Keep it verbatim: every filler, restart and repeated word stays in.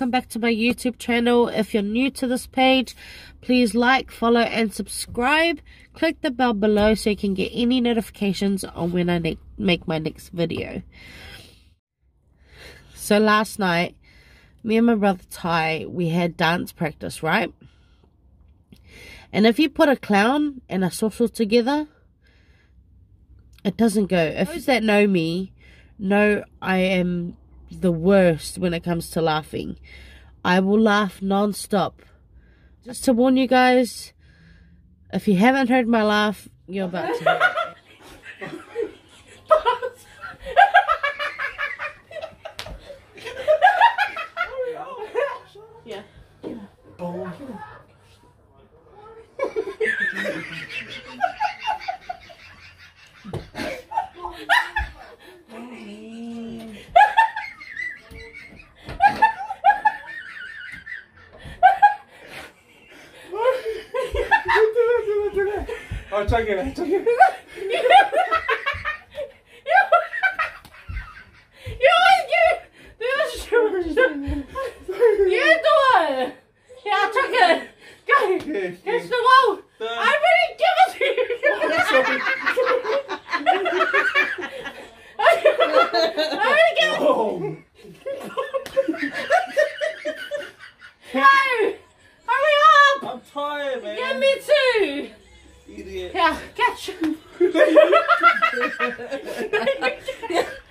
welcome back to my YouTube channel. If you're new to this page, please like, follow and subscribe. Click the bell below so you can get any notifications on when I make my next video. So last night, me and my brother Ty, we had dance practice, right? And if you put a clown and a social together, it doesn't go. If those that know me know I am the worst when it comes to laughing. I will laugh non-stop. Just to warn you guys, if you haven't heard my laugh, you're about to hear it. Yeah. Oh. Oh, check it, check it. Catch the wall! I already give it to you! I already give it to you! No! Hurry up! I'm tired, man. Yeah, me too! Idiot. Yeah, catch him!